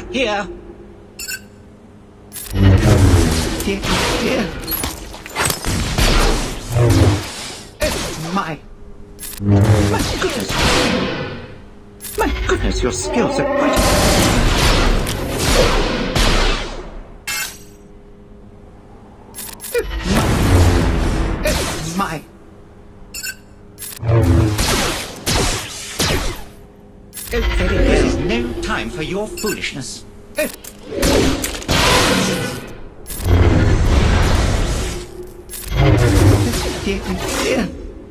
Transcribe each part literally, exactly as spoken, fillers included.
Here. Dear, dear. Oh, my. My goodness. My goodness, your skills are quite... Oh, my. There is no time for your foolishness. Dear, dear.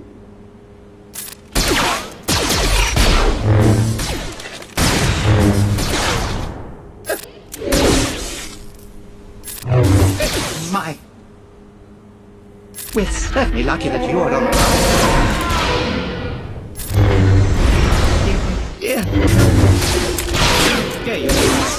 My. We're certainly lucky that you're on. Dear, dear. There you go.